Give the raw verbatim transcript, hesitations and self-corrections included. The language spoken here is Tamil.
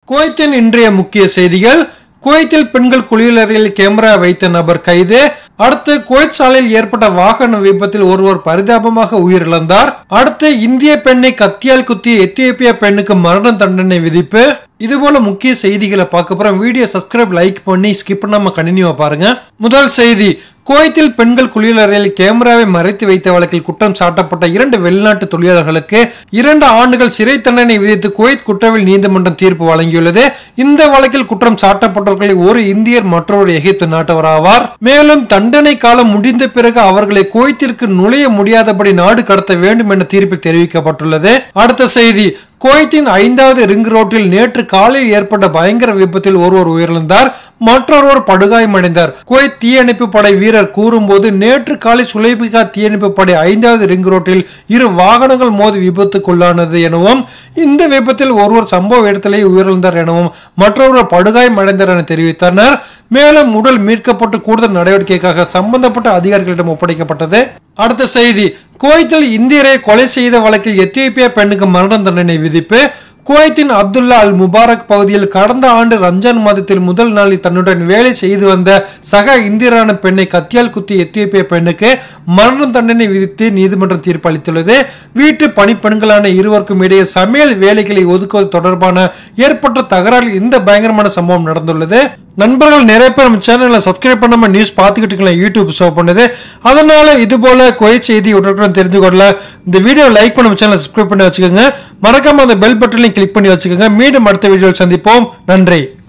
குவைத்தின் இன்றைய முக்கிய செய்திகள். குவைத்தில் பெண்கள் குளியலறையில் கேமரா வைத்த நபர் கைது. அடுத்து குவைத் சாலையில் ஏற்பட்ட வாகன விபத்தில் ஒருவர் பரிதாபமாக உயிரிழந்தார். அடுத்து இந்திய பெண்ணை கத்தியால் குத்திய எத்தியோப்பியா பெண்ணுக்கு மரண தண்டனை விதிப்பு. இதுபோல முக்கிய செய்திகளை பார்க்க போறோம். வீடியோ சப்ஸ்கிரைப் லைக் பண்ணி ஸ்கிப் பண்ணாம கண்டினியூவா பாருங்க. முதல் செய்தி, குவைத்தில் பெண்கள் குளியலறையில் கேமராவை மறைத்து வைத்த வழக்கில் குற்றம் சாட்டப்பட்ட இரண்டு வெளிநாட்டு தொழிலாளர்களுக்கு இரண்டு ஆண்டுகள் சிறை தண்டனை விதித்து குவைத் குற்றவியல் நீதிமன்றம் தீர்ப்பு வழங்கியுள்ளது. இந்த வழக்கில் குற்றம் சாட்டப்பட்டவர்களில் ஒரு இந்தியர் மற்றொரு எகிப்து நாட்டவர் ஆவார். மேலும் தண்டனை காலம் முடிந்த பிறகு அவர்களை குவைத்திற்கு நுழைய முடியாதபடி நாடு கடத்த வேண்டும் என தீர்ப்பில் தெரிவிக்கப்பட்டுள்ளது. அடுத்த செய்தி, குவைத்தின் ஐந்தாவது ரிங் ரோட்டில் நேற்று காலையில் ஏற்பட்ட பயங்கர விபத்தில் ஒருவர் உயிரிழந்தார், மற்றொருவர் படுகாயமடைந்தார். குவைத் தீயணைப்பு படை வீரர் கூறும்போது, நேற்று காலை சுலைபிகா தீயணைப்பு படை ஐந்தாவது ரிங் ரோட்டில் இரு வாகனங்கள் மோதி விபத்துக்குள்ளானது எனவும், இந்த விபத்தில் ஒருவர் சம்பவ இடத்திலேயே உயிரிழந்தார் எனவும் மற்றொருவர் படுகாயமடைந்தார் என தெரிவித்தனர். மேலும் உடல் மீட்கப்பட்டு கூடுதல் நடவடிக்கைக்காக சம்பந்தப்பட்ட அதிகாரிகளிடம் ஒப்படைக்கப்பட்டது. அடுத்த செய்தி, குவைத்தில் இந்தியரை கொலை செய்த வழக்கில் எத்தியோப்பியா பெண்ணுக்கு மரண தண்டனை விதிப்பு. குவைத்தின் அப்துல்லா அல் முபாரக் பகுதியில் கடந்த ஆண்டு ரம்ஜான் மாதத்தில் முதல் நாளில் தன்னுடன் வேலை செய்து வந்த சக இந்தியரான பெண்ணை கத்தியால் குத்திய எத்தியோப்பிய பெண்ணுக்கு மரண தண்டனை விதித்து நீதிமன்றம் தீர்ப்பு அளித்துள்ளது. வீட்டு பணிப்பெண்களான இருவருக்கும் இடையே சமையல் வேலைகளை ஒதுக்குவது தொடர்பான ஏற்பட்ட தகராறில் இந்த பயங்கரமான சம்பவம் நடந்துள்ளது. நண்பர்கள் நிறைய பேர் நம்ம சேனலை சப்ஸ்கிரைப் பண்ணாம நியூஸ் பார்த்துக்கிட்டு யூடியூப் ஷோ பண்ணுது. அதனால இது போல குவைத் செய்தி உடனுக்குடன் தெரிந்து கொள்ள இந்த வீடியோ லைக் பண்ண சேனலை சப்ஸ்கிரைப் பண்ணி வச்சுக்கோங்க. மறக்காம அந்த பெல் பட்டனையும் கிளிக் பண்ணி வச்சுக்கோங்க. மீண்டும் அடுத்த வீடியோவில் சந்திப்போம். நன்றி.